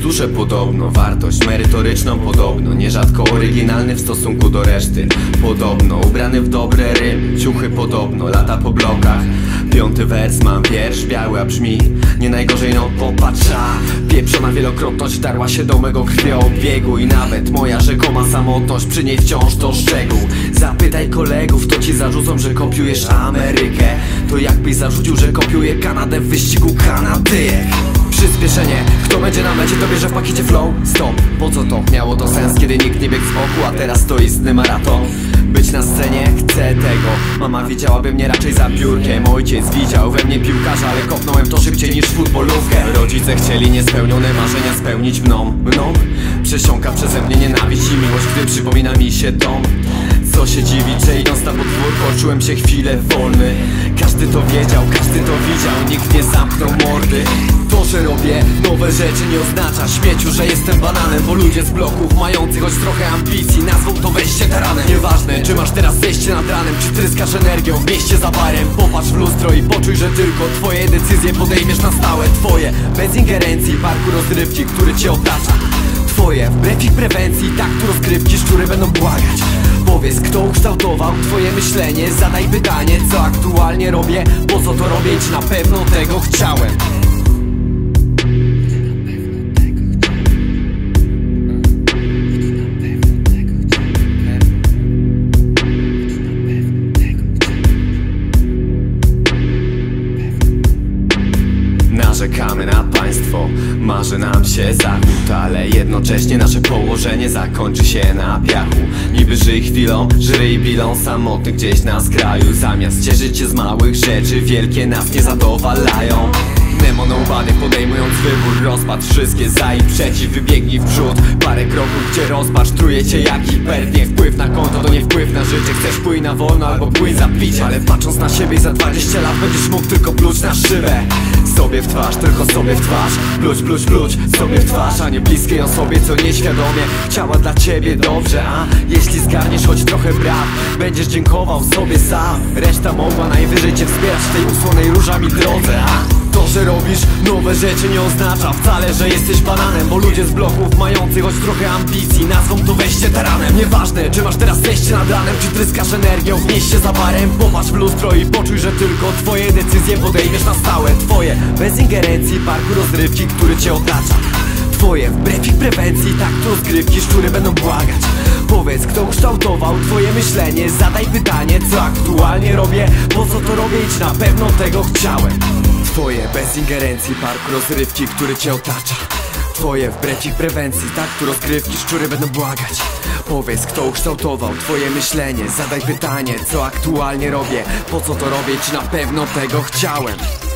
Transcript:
duszę podobno. Wartość merytoryczną podobno, nierzadko oryginalny w stosunku do reszty. Podobno ubrany w dobre rymy, ciuchy podobno, lata po blokach. Piąty wers, mam wiersz biały, a brzmi nie najgorzej, no popatrza. Pieprzona wielokrotność darła się do mego krwioobiegu i nawet moja rzekoma samotność przy niej wciąż to szczegół. Zapytaj kolegów, to ci zarzucą, że kopiujesz Amerykę. To jakbyś zarzucił, że kopiuję Kanadę w wyścigu Kanadyjek. Przyspieszenie, kto będzie na mecie, to bierze w pakiecie flow. Stop, po co to? Miało to sens, kiedy nikt nie biegł z boku, a teraz to istny maraton. Być na scenie, chcę tego. Mama widziałaby mnie raczej za biurkiem. Ojciec widział we mnie piłkarza, ale kopnąłem to szybciej niż futbolówkę. Rodzice chcieli niespełnione marzenia spełnić mną. Przesiąka przeze mnie nienawiść i miłość, gdy przypomina mi się dom. Co się dziwić, że idąc na podwórko czułem się chwilę wolny. Każdy to wiedział, każdy to widział, nikt nie zamknął mordy. To, że robię nowe rzeczy nie oznacza śmieciu, że jestem bananem. Bo ludzie z bloków mający choć trochę ambicji nazwą to wejście taranem. Nieważne, czy masz teraz zejście nad ranem, czy tryskasz energią w mieście za barem. Popatrz w lustro i poczuj, że tylko twoje decyzje podejmiesz na stałe. Twoje, bez ingerencji, parku rozrywki, który cię otacza. Twoje, wbrew ich prewencji, taktu rozgrywki, szczury będą błagać. Powiedz, kto ukształtował twoje myślenie, zadaj pytanie, co aktualnie robię, po co to robię i czy na pewno tego chciałem. Narzekamy na państwo, marzy nam się zachód, ale jednocześnie nasze położenie zakończy się na piachu. Niby żyj chwilą, żyj bilą, samotny gdzieś na skraju. Zamiast cieszyć się z małych rzeczy, wielkie nas nie zadowalają. Nemo nobody, podejmując wybór, rozpad wszystkie za i przeciw, wybiegnij w przód. Parę kroków, gdzie rozpacz truje cię jak hipernie. Wpływ na konto to nie wpływ na życie. Chcesz pójść na wolno albo pójść za picie, ale patrząc na siebie za 20 lat będziesz mógł tylko pluć na szybę. Sobie w twarz, tylko sobie w twarz. Pluć sobie w twarz, a nie bliskiej osobie, co nieświadomie chciała dla ciebie dobrze. A jeśli zgarniesz choć trochę brak, będziesz dziękował sobie sam. Reszta mogła najwyżej cię wspierać w tej usłonej różami drodze. A to, że robisz nowe rzeczy nie oznacza wcale, że jesteś bananem. Bo ludzie z bloków mający choć trochę ambicji nazwą to wejście taranem. Nieważne, czy masz teraz zejście nad ranem, czy tryskasz energią w mieście za barem. Popatrz w lustro i poczuj, że tylko twoje decyzje podejmiesz na stałe. Twoje, bez ingerencji, parku rozrywki, który cię otacza. Twoje, wbrew ich prewencji, taktu rozgrywki, szczury będą błagać. Powiedz, kto ukształtował twoje myślenie, zadaj pytanie, co aktualnie robię, po co to robię i czy na pewno tego chciałem. Twoje, bez ingerencji, parku rozrywki, który cię otacza. Twoje, wbrew ich prewencji, taktu rozgrywki, szczury będą błagać. Powiedz, kto ukształtował twoje myślenie, zadaj pytanie, co aktualnie robię, po co to robię i czy na pewno tego chciałem.